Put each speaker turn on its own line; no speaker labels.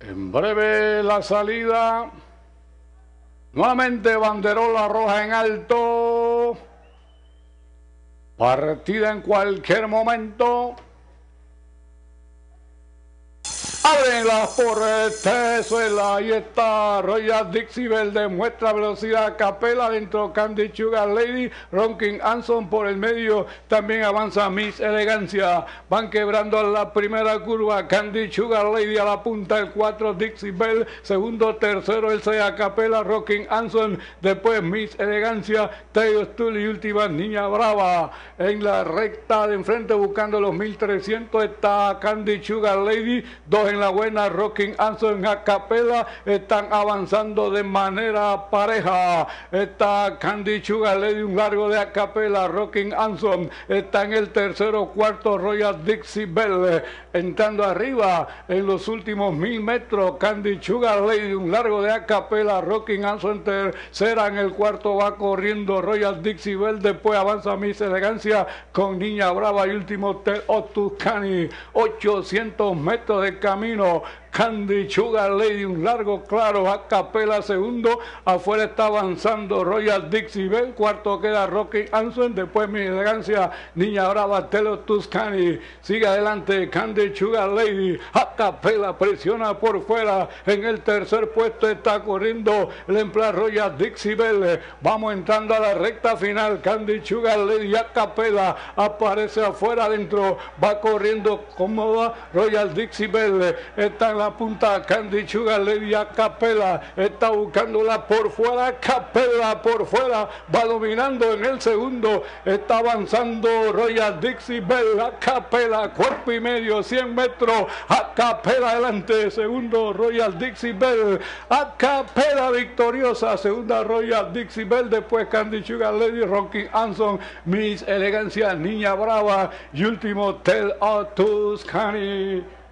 En breve la salida. Nuevamente banderola roja en alto. Partida en cualquier momento. Ábrenla por Tezuela, ahí está Royal Dixie Belle, demuestra velocidad, Capela dentro, Candy Sugar Lady, Ronkin Anson por el medio, también avanza Miss Elegancia, van quebrando la primera curva, Candy Sugar Lady a la punta, el 4 Dixie Belle, segundo, tercero el 6 Capela, Ronkin Anson, después Miss Elegancia, Taylor Stool y última Niña Brava, en la recta de enfrente buscando los 1300 está Candy Sugar Lady, dos en la buena, Rocking Anson a Capela, están avanzando de manera pareja, está Candy Sugar Lady, un largo de Acapella, Rocking Anson, está en el tercero, cuarto Royal Dixie Belle, entrando arriba en los últimos 1000 metros, Candy Sugar Lady, un largo de Acapella, Rocking Anson, tercera, en el cuarto va corriendo Royal Dixie Belle, después avanza Miss Elegancia con Niña Brava y último Tel Otuscani, 800 metros de camino, Candy Sugar Lady, un largo claro, a Capela segundo, afuera está avanzando Royal Dixie Belle, cuarto queda Rocky Anson, después Miss Elegancia, Niña Brava, Telo Tuscani, sigue adelante Candy Sugar Lady, a Capela presiona por fuera, en el tercer puesto está corriendo el empleado Royal Dixie Belle, vamos entrando a la recta final, Candy Sugar Lady, a Capela aparece afuera, adentro, va corriendo cómoda Royal Dixie Belle, está en la punta Candy Sugar Lady, a Capela, está buscándola por fuera, Capela por fuera, va dominando en el segundo, está avanzando Royal Dixie Belle, a Capela, cuerpo y medio, 100 metros, a Capela adelante, segundo Royal Dixie Belle, a Capela victoriosa, segunda Royal Dixie Belle, después Candy Sugar Lady, Ronkin Anson, Miss Elegancia, Niña Brava y último Tel Otuscani.